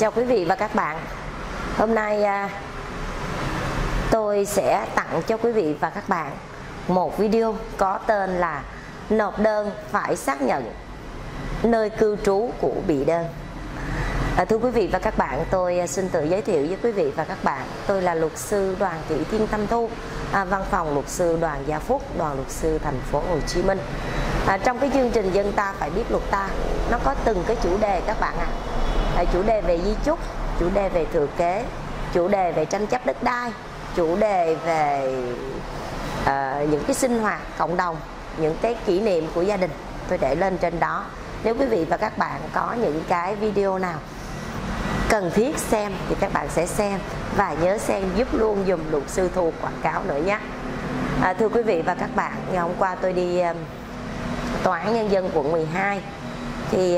Chào quý vị và các bạn. Hôm nay tôi sẽ tặng cho quý vị và các bạn một video có tên là nộp đơn phải xác nhận nơi cư trú của bị đơn. Thưa quý vị và các bạn, tôi xin tự giới thiệu với quý vị và các bạn. Tôi là luật sư Đoàn Thị Thiên Thanh Thu, văn phòng luật sư Đoàn Gia Phúc, đoàn luật sư thành phố Hồ Chí Minh. Trong cái chương trình Dân Ta Phải Biết Luật Ta, nó có từng cái chủ đề các bạn ạ. Chủ đề về di chúc, chủ đề về thừa kế, chủ đề về tranh chấp đất đai, chủ đề về những cái sinh hoạt cộng đồng, những cái kỷ niệm của gia đình. Tôi để lên trên đó. Nếu quý vị và các bạn có những cái video nào cần thiết xem thì các bạn sẽ xem, và nhớ xem giúp luôn dùm luật sư Thu quảng cáo nữa nhé. Thưa quý vị và các bạn, ngày hôm qua tôi đi Tòa án Nhân dân quận 12 thì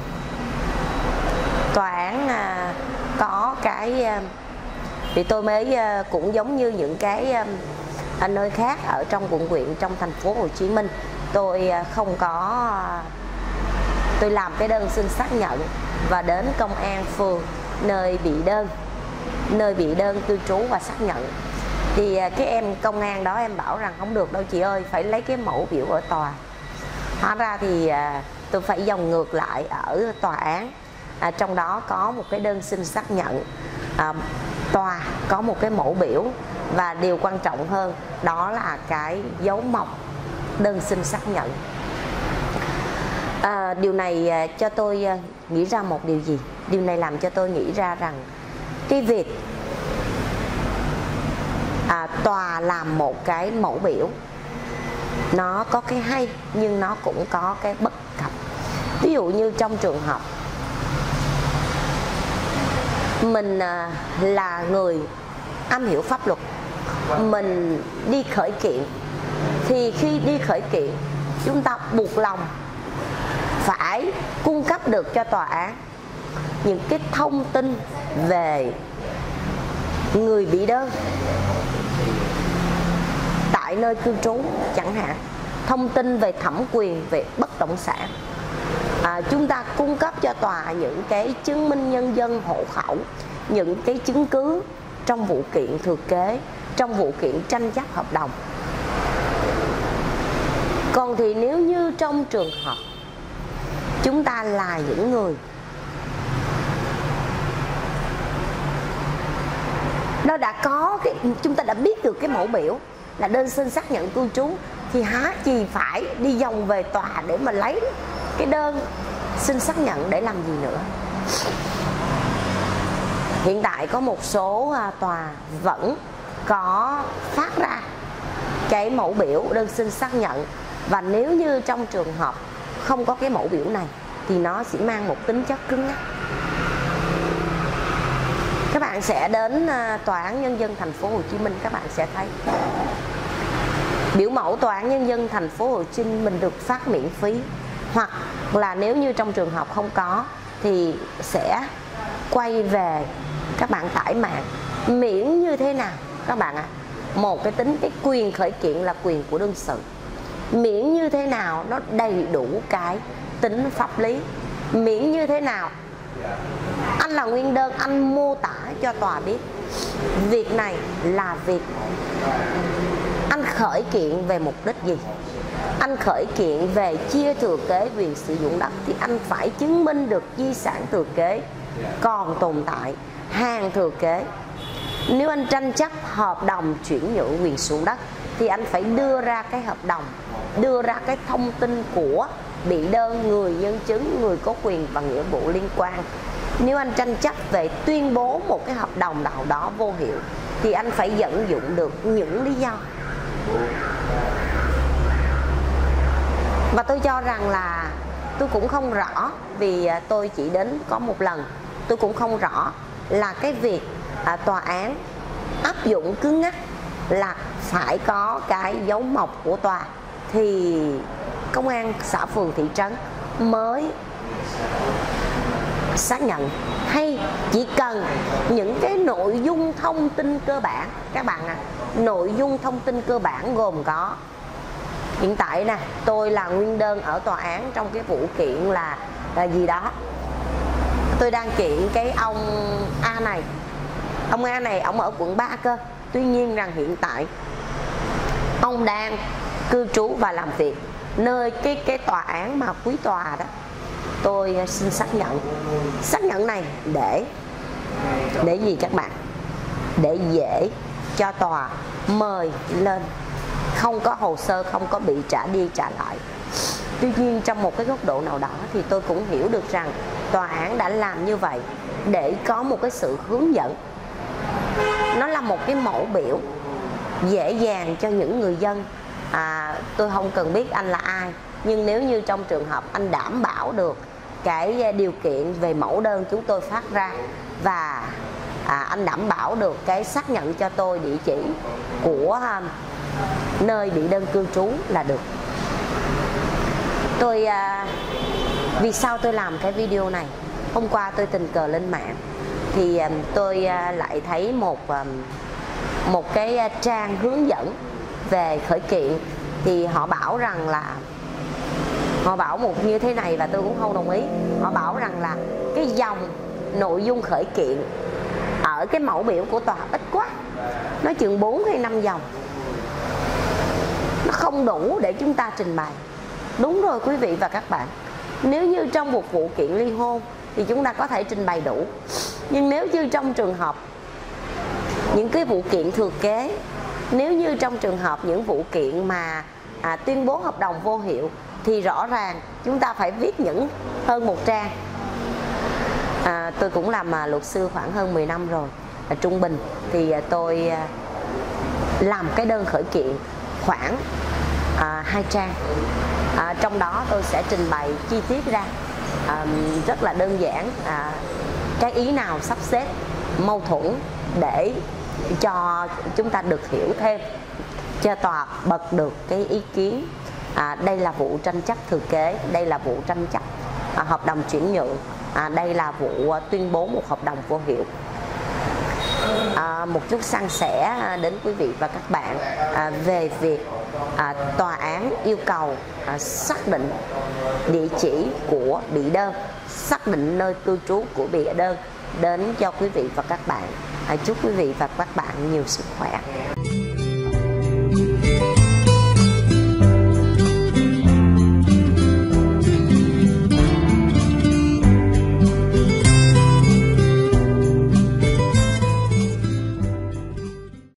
tòa án có cái thì tôi mới cũng giống như những cái nơi khác ở trong quận huyện trong thành phố Hồ Chí Minh, tôi không có tôi làm cái đơn xin xác nhận và đến công an phường nơi bị đơn cư trú và xác nhận. Thì cái em công an đó em bảo rằng không được đâu chị ơi, phải lấy cái mẫu biểu ở tòa. Hóa ra thì tôi phải vòng ngược lại ở tòa án. Trong đó có một cái đơn xin xác nhận, tòa có một cái mẫu biểu, và điều quan trọng hơn đó là cái dấu mộc đơn xin xác nhận. Điều này cho tôi nghĩ ra một điều gì? Điều này làm cho tôi nghĩ ra rằng cái việc tòa làm một cái mẫu biểu nó có cái hay, nhưng nó cũng có cái bất cập. Ví dụ như trong trường hợp mình là người am hiểu pháp luật, mình đi khởi kiện, thì khi đi khởi kiện chúng ta buộc lòng phải cung cấp được cho tòa án những cái thông tin về người bị đơn tại nơi cư trú, chẳng hạn thông tin về thẩm quyền về bất động sản. Chúng ta cung cấp cho tòa những cái chứng minh nhân dân, hộ khẩu, những cái chứng cứ trong vụ kiện thừa kế, trong vụ kiện tranh chấp hợp đồng. Còn thì nếu như trong trường hợp chúng ta là những người đó đã có cái, chúng ta đã biết được cái mẫu biểu là đơn xin xác nhận cư trú, thì há chi phải đi vòng về tòa để mà lấy cái đơn xin xác nhận để làm gì nữa. Hiện tại có một số tòa vẫn có phát ra cái mẫu biểu đơn xin xác nhận, và nếu như trong trường hợp không có cái mẫu biểu này thì nó sẽ mang một tính chất cứng nhắc. Các bạn sẽ đến Tòa án Nhân dân thành phố Hồ Chí Minh, các bạn sẽ thấy biểu mẫu Tòa án Nhân dân thành phố Hồ Chí Minh được phát miễn phí, hoặc là nếu như trong trường hợp không có thì sẽ quay về các bạn tải mạng. Miễn như thế nào các bạn ạ? Một cái tính cái quyền khởi kiện là quyền của đương sự, miễn như thế nào nó đầy đủ cái tính pháp lý, miễn như thế nào anh là nguyên đơn, anh mô tả cho tòa biết việc này là việc anh khởi kiện về mục đích gì. Anh khởi kiện về chia thừa kế quyền sử dụng đất thì anh phải chứng minh được di sản thừa kế còn tồn tại, hàng thừa kế. Nếu anh tranh chấp hợp đồng chuyển nhượng quyền sử dụng đất thì anh phải đưa ra cái hợp đồng, đưa ra cái thông tin của bị đơn, người nhân chứng, người có quyền và nghĩa vụ liên quan. Nếu anh tranh chấp về tuyên bố một cái hợp đồng nào đó vô hiệu thì anh phải vận dụng được những lý do. Và tôi cho rằng là tôi cũng không rõ, vì tôi chỉ đến có một lần, tôi cũng không rõ là cái việc tòa án áp dụng cứng nhắc là phải có cái dấu mộc của tòa thì công an xã phường thị trấn mới xác nhận, hay chỉ cần những cái nội dung thông tin cơ bản. Các bạn ạ, nội dung thông tin cơ bản gồm có hiện tại nè, tôi là nguyên đơn ở tòa án trong cái vụ kiện là gì đó, tôi đang kiện cái ông A này. Ông A này ông ở quận 3 cơ. Tuy nhiên rằng hiện tại ông đang cư trú và làm việc nơi cái tòa án mà quý tòa đó. Tôi xin xác nhận này để gì các bạn? Để dễ cho tòa mời lên, không có hồ sơ, không có bị trả đi trả lại. Tuy nhiên trong một cái góc độ nào đó thì tôi cũng hiểu được rằng tòa án đã làm như vậy để có một cái sự hướng dẫn. Nó là một cái mẫu biểu dễ dàng cho những người dân. Tôi không cần biết anh là ai, nhưng nếu như trong trường hợp anh đảm bảo được cái điều kiện về mẫu đơn chúng tôi phát ra, và anh đảm bảo được cái xác nhận cho tôi địa chỉ của nơi bị đơn cư trú là được. Vì sao tôi làm cái video này? Hôm qua tôi tình cờ lên mạng thì tôi lại thấy một cái trang hướng dẫn về khởi kiện. Thì họ bảo rằng là họ bảo một như thế này và tôi cũng không đồng ý. Họ bảo rằng là cái dòng nội dung khởi kiện ở cái mẫu biểu của tòa ít quá, nó chừng 4 hay 5 dòng, nó không đủ để chúng ta trình bày. Đúng rồi quý vị và các bạn, nếu như trong một vụ kiện ly hôn thì chúng ta có thể trình bày đủ. Nhưng nếu như trong trường hợp những cái vụ kiện thừa kế, nếu như trong trường hợp những vụ kiện mà tuyên bố hợp đồng vô hiệu, thì rõ ràng chúng ta phải viết những hơn 1 trang. Tôi cũng làm luật sư khoảng hơn 10 năm rồi. Trung bình thì tôi làm cái đơn khởi kiện khoảng 2 trang. Trong đó tôi sẽ trình bày chi tiết ra rất là đơn giản cái ý nào sắp xếp mâu thuẫn để cho chúng ta được hiểu thêm, cho tòa bật được cái ý kiến. Đây là vụ tranh chấp thừa kế, đây là vụ tranh chấp hợp đồng chuyển nhượng, đây là vụ tuyên bố một hợp đồng vô hiệu. Một chút san sẻ đến quý vị và các bạn về việc tòa án yêu cầu xác định địa chỉ của bị đơn, xác định nơi cư trú của bị đơn đến cho quý vị và các bạn. Chúc quý vị và các bạn nhiều sức khỏe.